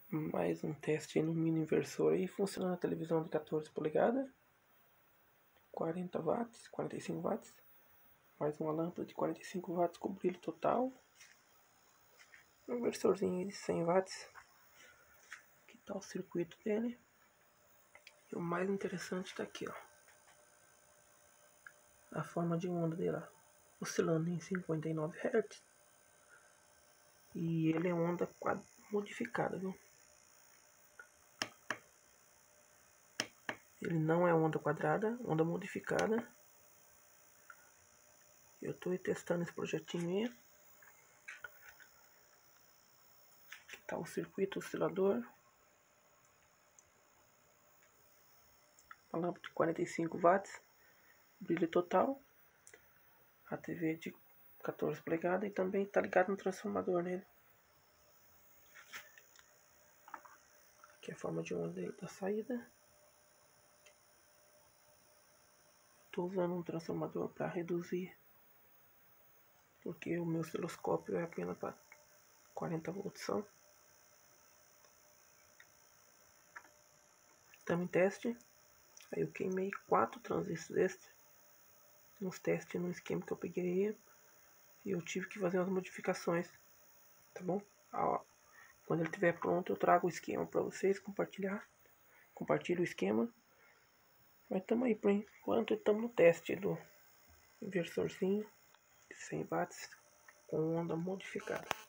Mais um teste no mini inversor aí, funcionando a televisão de 14 polegadas, 40 watts, 45 watts, mais uma lâmpada de 45 watts com brilho total, um inversorzinho de 100 watts, aqui está o circuito dele, e o mais interessante está aqui, ó, a forma de onda dele, ó, oscilando em 59 Hz, e ele é onda modificada, viu? Ele não é onda quadrada, onda modificada. Eu estou testando esse projetinho aí. Aqui está o circuito oscilador. Uma lâmpada de 45 watts. Brilho total. A TV de 14 polegadas e também está ligado no transformador nele. Aqui é a forma de onda da saída. Estou usando um transformador para reduzir, porque o meu osciloscópio é apenas para 40 volts só. Estamos em teste. Aí eu queimei 4 transistores extras nos testes no esquema que eu peguei e eu tive que fazer umas modificações, tá bom? Quando ele estiver pronto eu trago o esquema para vocês compartilho o esquema. Mas estamos aí, por enquanto estamos no teste do inversorzinho de 100 watts com onda modificada.